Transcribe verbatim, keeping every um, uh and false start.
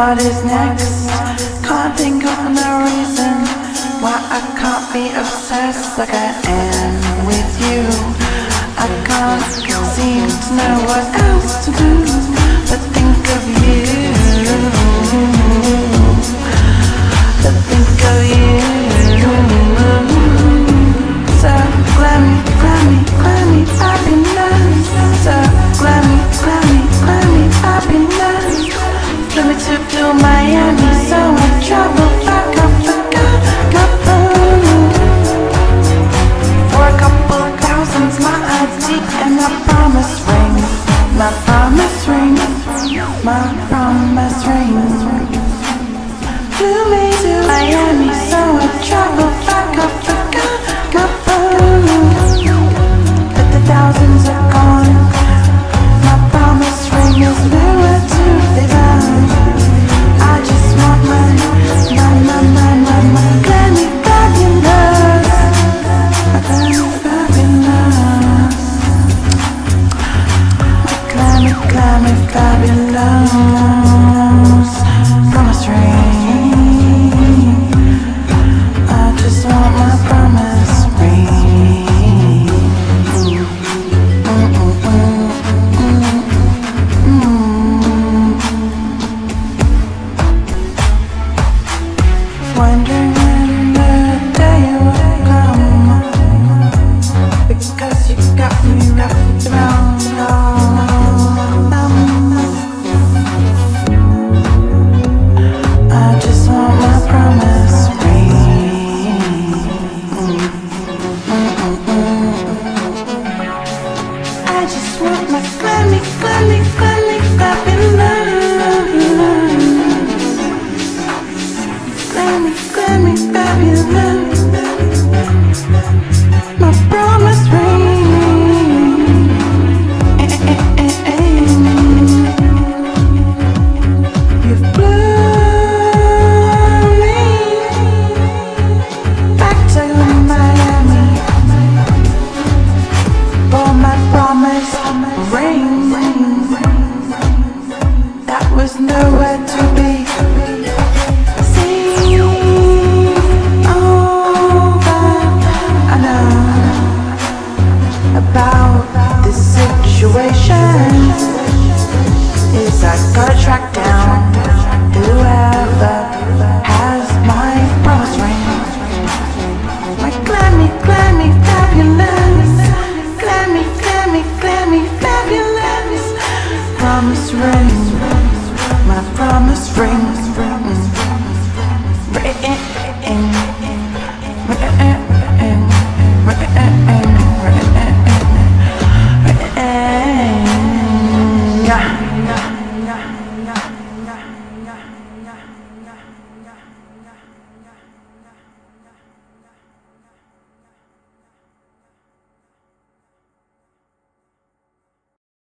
What is next? Can't think of no reason why I can't be obsessed like I am with you. I can't seem to know what else to do but think of you, but think of you. So glammy, glammy, glammy, fabulous. So glammy, glammy, glammy, fabulous. Flew me to to Miami, so I traveled back up the couple for a couple thousands, my I D and my promise ring, my promise ring, my promise ring. Flew me to Miami, so I traveled back up the couple, but the thousands are gone. My promise ring is nowhere to be found. I just want my, my, my, my, my, my Glammi-Fabulous, my Glammi-Fabulous, my Glammi, Glammi-Fabulous promise ring. I just want my promise ring. Wondering when the day will come, because you got me wrapped around all um, I just want my promise ring. I just want my Glammi, Glammi, Glammi-Fabulous, Glammi, Glammi-Fabulous.